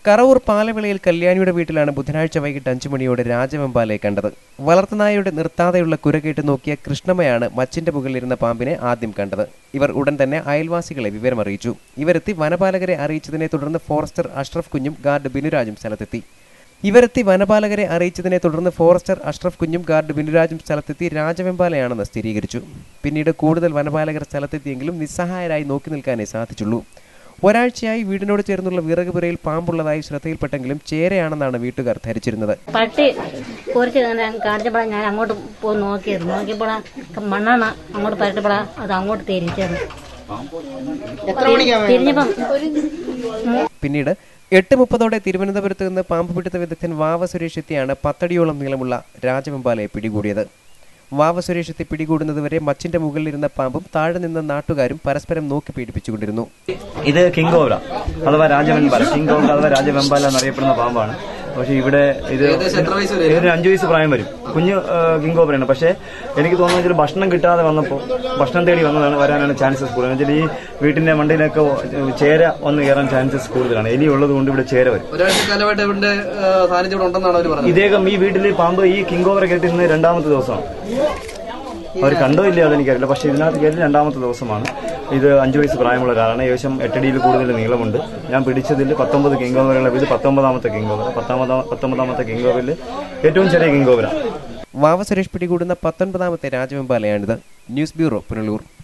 Karavoor പാലവിളയിൽ കല്യാണിയുടെ വീട്ടിലാണ് ബുധനാഴ്ച വൈകിട്ട് 5 മണിയോടെ രാജവെമ്പാലയെ കണ്ടത്. വളർത്തുനായയുടെ നിർത്താതെയുള്ള കുരകേട്ട് നോക്കിയ കൃഷ്ണമ്മയാണ് മച്ചിന്റെ മുകളിലിരുന്ന പാമ്പിനെ ആദ്യം കണ്ടത്. ഇവർ ഉടൻ തന്നെ അയൽവാസികളെ വിവരമറിയിച്ചു. ഇവരെത്തി വനപാലകരെ അറിയിച്ചതിനെ തുടർന്ന് ഫോറസ്റ്റർ അഷ്റഫ് കുഞ്ഞും ഗാർഡ് ബിനുരാജും സ്ഥലത്തെത്തി. രാജവെമ്പാലയാണെന്ന് സ്ഥിരീകരിച്ചു. പിന്നീട് കൂടുതൽ വനപാലകർ സ്ഥലത്തെത്തിയെങ്കിലും നിസ്സഹായരായി നോക്കി നിൽക്കാനേ സാധിച്ചുള്ളൂ. ഒരാഴ്ചയായി വീടിനോട് ചേർന്നുള്ള വിറകുപുരയിൽ പാമ്പുള്ളതായി ശ്രദ്ധയിൽപ്പെട്ടെങ്കിലും ചേരയാണെന്നാണ് വീട്ടുകാർ ധരിച്ചിരുന്നത്. പട്ടി കുറച്ച് കാണിച്ചപ്പോൾ ഞാൻ അങ്ങോട്ട് പോയി നോക്കിയപ്പോൾ മണ്ണെണ്ണ അങ്ങോട്ട് പരട്ടപ്പോൾ അത് അങ്ങോട്ട് തിരിച്ചത്. പിന്നീട് 8:30 തിരുവനന്തപുരത്ത് നിന്ന് പാമ്പ് പിടുത്ത വിദഗ്ധൻ വാവ സുരേഷ് എത്തിയാണ് 10 അടിയോളം നീളമുള്ള രാജവെമ്പാലയെ പിടികൂടിയത്. വാവ സുരേഷത്തെ പിടികൂടുന്നതുവരെ മച്ചിന്റെ മുകളിലിരുന്ന പാമ്പും താഴെ നിന്ന് നാട്ടുകാരും പരസ്പരം നോക്കി പീഡിപ്പിച്ചുകൊണ്ടിരുന്നു. ഇത് കിങ് കോബ്ര അഥവാ രാജവെമ്പാല, കിങ് കോബ്ര അഥവാ രാജവെമ്പാല എന്നറിയപ്പെടുന്ന പാമ്പാണ്. പക്ഷെ ഇവിടെ ഇതിന് 5 വയസ്സ് പ്രായം വരും. കുഞ്ഞ് കിങ് കോബ്രയാണ്. പക്ഷെ എനിക്ക് തോന്നുന്നത് ഭക്ഷണം കിട്ടാതെ വന്നപ്പോൾ ഭക്ഷണം തേടി വരാനാണ് ചാൻസസ് കൂടുതൽ. എന്നുവെച്ചാൽ ഈ വീട്ടിന്റെ മണ്ടയിലൊക്കെ ചേര വന്ന് കയറാൻ ചാൻസസ് കൂടുതലാണ്. എലി ഉള്ളത് കൊണ്ട് ഇവിടെ ചേര വരും. ഇദ്ദേഹം ഈ വീട്ടിൽ പാമ്പ് ഈ കിങ് കോബ്ര കേട്ടിരുന്ന 2ാമത്തെ ദിവസമാണ്. അവർ കണ്ടോ ഇല്ലയോ അതെനിക്കറിയില്ല. പക്ഷെ ഇതിനകത്ത് കയറി 2ാമത്തെ ദിവസമാണ്. ഇത് 5 വയസ്സ് പ്രായമുള്ള ഒരാളാണ്. ഏകദേശം 8 അടിയിൽ കൂടുതൽ നീളമുണ്ട്. ഞാൻ പിടിച്ചതിൽ 19 കിങ് കോബ്രകളെ. ഇത് 19ാമത്തെ കിങ് കോബ്ര. 19ാമത്തെ കിങ് കോബ്രയിൽ ഏറ്റവും ചെറിയ കിങ് കോബ്ര. വാവ സുരേഷ് പിടികൂടുന്ന 19ാമത്തെ രാജവെമ്പാലയാണിത്. News bureau, Punalur.